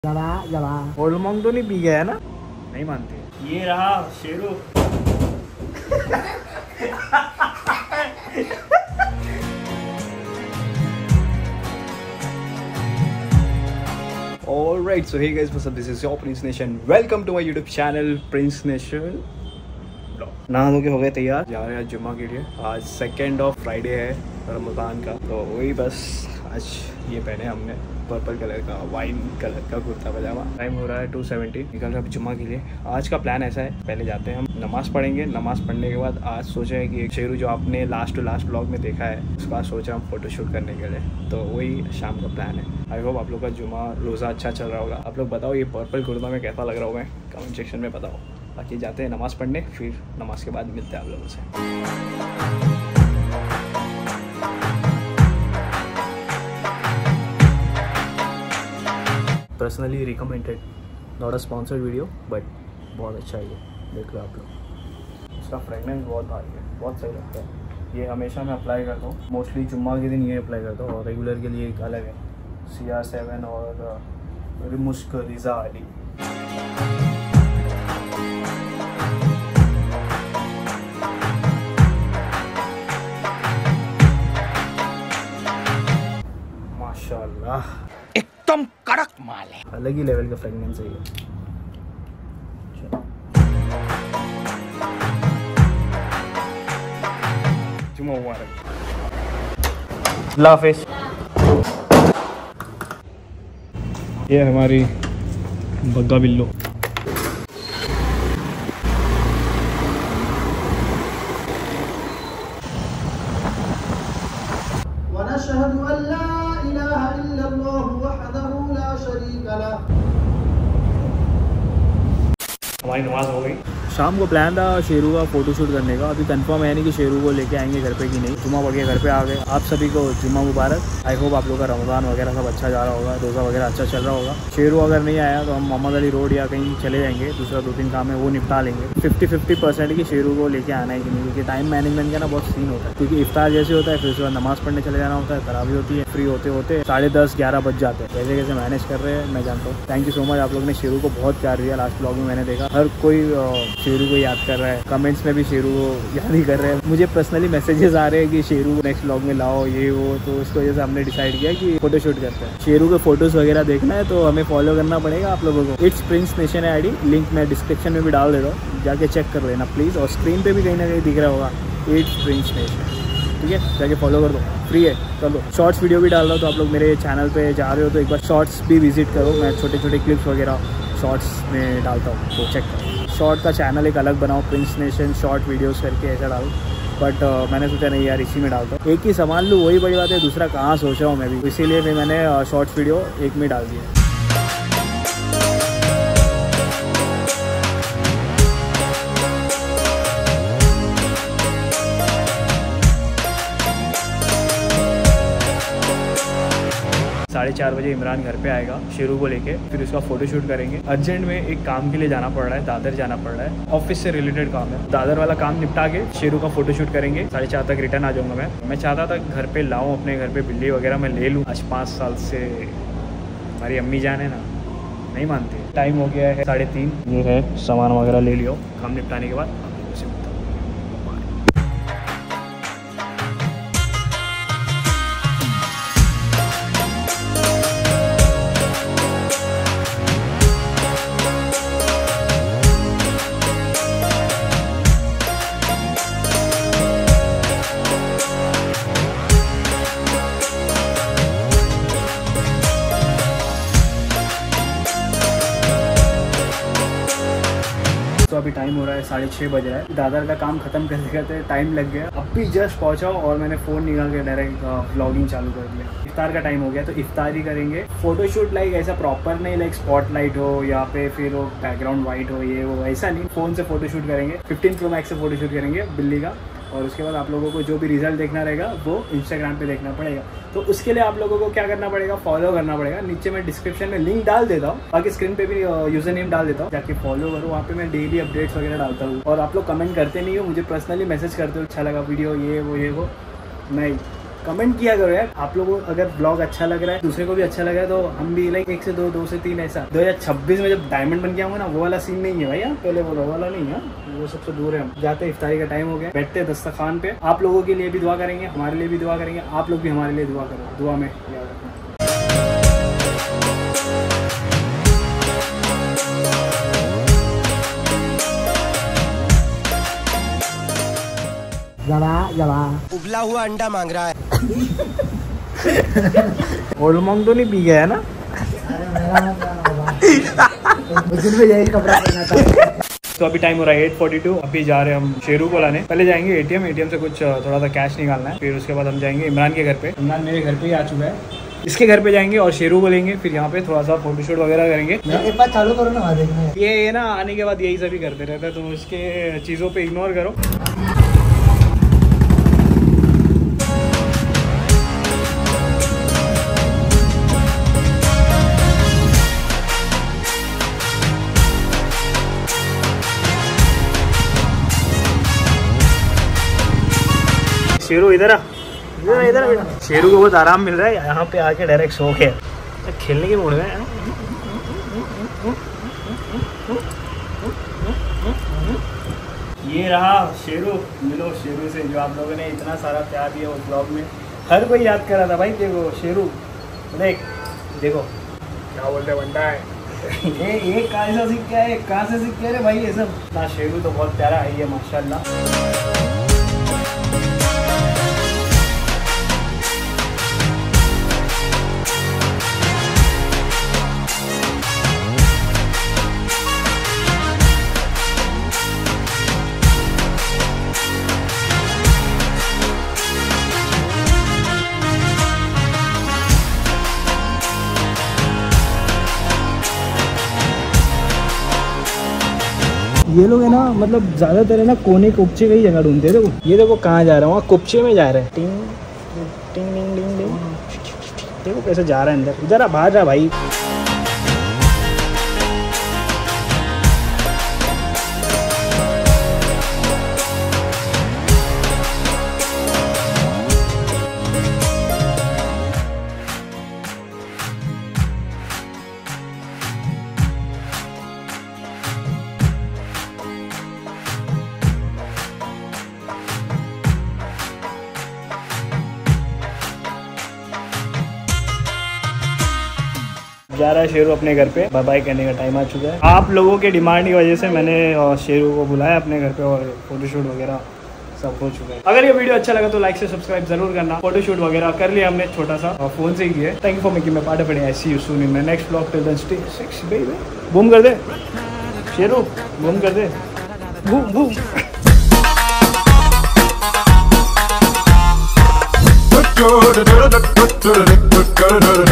Old तो नहीं P गया है ना? नहीं मानते। ये रहा Sheru. Alright, so hey guys, what's up? This is your Prince Nation. Welcome to my YouTube channel, Prince Nation. नहा धो के हो गए तैयार, जा रहे हैं जुम्मा के लिए। आज 2nd ऑफ फ्राइडे है रमज़ान का, तो वही बस आज ये पहने हमने पर्पल कलर का वाइन कलर का कुर्ता पजामा। टाइम हो रहा है 2:70, निकल रहे हैं जुम्मा के लिए। आज का प्लान ऐसा है, पहले जाते हैं हम नमाज़ पढ़ेंगे। नमाज़ पढ़ने के बाद आज सोचा है कि एक शेरू जो आपने लास्ट टू लास्ट ब्लॉग में देखा है, उसके बाद सोचा हम फोटोशूट करने के लिए, तो वही शाम का प्लान है। आई होप आप लोग का जुम्मा रोज़ा अच्छा चल रहा होगा। आप लोग बताओ ये पर्पल कुर्ता में कैसा लग रहा होगा, कमेंट सेक्शन में बताओ। बाकी जाते हैं नमाज़ पढ़ने, फिर नमाज के बाद मिलते हैं आप लोगों से। Personally recommended, not a sponsored video, but बहुत अच्छा है ये, देख लो आप लोग। इसका फ्रेगनेंस बहुत भारी है, बहुत सही लगता है। ये हमेशा मैं अप्लाई करता हूँ, मोस्टली जुम्मा के दिन ये अप्लाई करता हूँ, और रेगुलर के लिए एक अलग है, CR7 और मुश्क रिज़ा अली। माशाल्लाह एकदम कड़क माल है, अलग ही लेवल का फ्रेगनेंस है ये। जुम्मा मुबारक, अल्लाह हाफिज़। ये हमारी बग्गा बिल्लो। हमारी नमाज हो गई। शाम को प्लान था शेरू का फोटोशूट करने का, अभी कंफर्म है नहीं कि शेरू को लेके आएंगे घर पे कि नहीं। जुम्मा पढ़ के घर पे आ गए। आप सभी को जुम्मा मुबारक। आई होप आप लोग का रमज़ान वगैरह सब अच्छा जा रहा होगा, रोज़ा वगैरह अच्छा चल रहा होगा। शेरू अगर नहीं आया तो हम मोहम्मद अली रोड या कहीं चले जाएंगे, दूसरा 2-3 काम है वो निपटा लेंगे। 50-50% की शेरू को लेके आना है कि नहीं, क्योंकि टाइम मैनेजमेंट का ना बहुत सीन होता है, क्योंकि इफ्तार जैसे होता है, फिर उसके बाद नमाज़ पढ़ने चले जाना होता है, तरावी होती है, फ्री होते होते 10:30-11 बज जाते हैं। कैसे कैसे मैनेज कर रहे हैं मैं जानता हूँ। थैंक यू सो मच, आप लोग ने शेरू को बहुत प्यार दिया। लास्ट ब्लॉग में मैंने देखा हर कोई शेरू को याद कर रहा है, कमेंट्स में भी शेरू को याद ही कर रहे हैं। मुझे पर्सनली मैसेजेस आ रहे हैं कि शेरू को नेक्स्ट ब्लॉग में लाओ ये वो, तो उसकी वजह से हमने डिसाइड किया कि फोटोशूट करते हैं। शेरू के फोटोज़ वगैरह देखना है तो हमें फॉलो करना पड़ेगा आप लोगों को। इट्स प्रिंस नेशन है ID, लिंक मैं डिस्क्रिप्शन में भी डाल देता हूँ, जाके चेक कर लेना प्लीज़। और स्क्रीन पर भी कहीं ना कहीं दिख रहा होगा इट्स प्रिंस नेशन, ठीक है, जाके फॉलो कर दो, फ्री है। चलो शॉर्ट्स वीडियो भी डाल रहा हूँ, तो आप लोग मेरे चैनल पे जा रहे हो तो एक बार शॉर्ट्स भी विजिट करो। मैं छोटे छोटे क्लिप्स वगैरह शॉर्ट्स में डालता हूँ, तो चेक करो। शॉर्ट का चैनल एक अलग बनाओ, प्रिंस नेशन शॉर्ट वीडियोस करके ऐसा डालो, बट मैंने सोचा नहीं यार इसी में डालता हूँ। एक ही संभाल लूँ वही बड़ी बात है, दूसरा कहाँ सोच रहा हूँ मैं भी, इसीलिए भी मैंने शॉर्ट्स वीडियो एक में डाल दिया। साढ़े 4 बजे इमरान घर पे आएगा शेरू को लेके, फिर उसका फोटोशूट करेंगे। अर्जेंट में एक काम के लिए जाना पड़ रहा है, दादर जाना पड़ रहा है, ऑफिस से रिलेटेड काम है। दादर वाला काम निपटा के शेरू का फोटोशूट करेंगे, 4:30 तक रिटर्न आ जाऊंगा मैं चाहता था घर पे लाऊं, अपने घर पे बिल्ली वगैरह मैं ले लूँ। आज 5 साल से हमारी अम्मी जान है ना, नहीं मानती। टाइम हो गया है 3:30, ये है सामान वगैरह ले लियो, काम निपटाने के बाद तो अभी टाइम हो रहा है 6:30 बज रहा है। दादर का काम खत्म करते करते टाइम लग गया। अब भी जस्ट पहुंचा और मैंने फ़ोन निकाल के डायरेक्ट व्लॉगिंग चालू कर दिया। इफ्तार का टाइम हो गया तो इफ्तार ही करेंगे। फोटोशूट लाइक ऐसा प्रॉपर नहीं, लाइक स्पॉटलाइट हो यहाँ पे, फिर वो बैकग्राउंड वाइट हो, ये वो ऐसा नहीं। फ़ोन से फोटोशूट करेंगे, 15 Pro Max से फोटोशूट करेंगे बिल्ली का। और उसके बाद आप लोगों को जो भी रिजल्ट देखना रहेगा वो इंस्टाग्राम पे देखना पड़ेगा। तो उसके लिए आप लोगों को क्या करना पड़ेगा, फॉलो करना पड़ेगा। नीचे मैं डिस्क्रिप्शन में लिंक डाल देता हूँ, बाकी स्क्रीन पे भी यूजर नेम डाल देता हूँ, जाके फॉलो करो। वहाँ पे मैं डेली अपडेट्स वगैरह डालता हूँ। और आप लोग कमेंट करते नहीं हो, मुझे पर्सनली मैसेज करते हो अच्छा लगा वीडियो, ये वो नहीं, कमेंट किया करो यार। आप लोगों को अगर ब्लॉग अच्छा लग रहा है, दूसरे को भी अच्छा लग रहा है, तो हम भी लाइक 1 से 2, 2 से 3 ऐसा 2026 में जब डायमंड बन के आऊंगा ना, वो वाला सीन नहीं है भाई। पहले वो वाला नहीं है, वो सबसे दूर है। हम जाते इफ्तारी का टाइम हो गया, बैठते हैं दस्तरखान पे। आप लोगों के लिए भी दुआ करेंगे, हमारे लिए भी दुआ करेंगे, आप लोग भी हमारे लिए दुआ करो, दुआ में याद रखना। उबला हुआ अंडा मांग रहा है। ओल्ड मॉन्ग तो नहीं पी गया है ना? तो अभी टाइम हो रहा है 8:42। अभी जा रहे हैं हम शेरू को लाने। पहले जाएंगे एटीएम से कुछ थोड़ा सा कैश निकालना है, फिर उसके बाद हम जाएंगे इमरान के घर पे। इमरान मेरे घर पे ही आ चुका है, इसके घर पे जाएंगे और शेरू को लेंगे। फिर यहाँ पे थोड़ा सा फोटोशूट वगैरह करेंगे। एक बार चालू करो ना, देखना ये ना आने के बाद यही सभी करते रहते हैं, तो उसके चीज़ों पे इग्नोर करो। शेरू इधर आ, इधर शेरू को बहुत आराम मिल रहा है यहाँ पे आके, डायरेक्ट सो के खेलने के मूड में। ये रहा शेरू, मिलो शेरू से जो आप लोगों ने इतना सारा प्यार दिया उस ब्लॉग में। हर कोई याद कर रहा था भाई, देखो शेरू, देखो क्या बोलते बनता है। ये कहाँ से सीख गया है, कहाँ से सीख गया रे भाई ये सब ना। शेरू तो बहुत प्यारा है ये, माशाल्लाह। ये लोग है ना, मतलब ज़्यादातर है ना कोने कुपचे का ही जगह ढूंढते हैं। देखो ये देखो कहाँ जा रहा है, वहाँ कुपचे में जा रहा है। टिंग टिंग टिंग टिंग टिंग, देखो कैसे जा रहा है अंदर। इधर आ, बाहर जा भाई। जा रहा है शेरू अपने घर पे, बाय बाय करने का टाइम आ चुका है। आप लोगों के डिमांड की वजह से मैंने शेरू को बुलाया अपने घर पे और फोटोशूट वगैरह सब हो चुका है। अगर ये वीडियो अच्छा लगा तो लाइक से सब्सक्राइब जरूर करना। फोटोशूट वगैरह कर लिया हमने, छोटा सा फोन से ही किया। Thank you for making my part of it. I see you soon in my next vlog. Till then stay sexy baby. Boom कर दे शेरू, बूम कर दे, बूम बूम।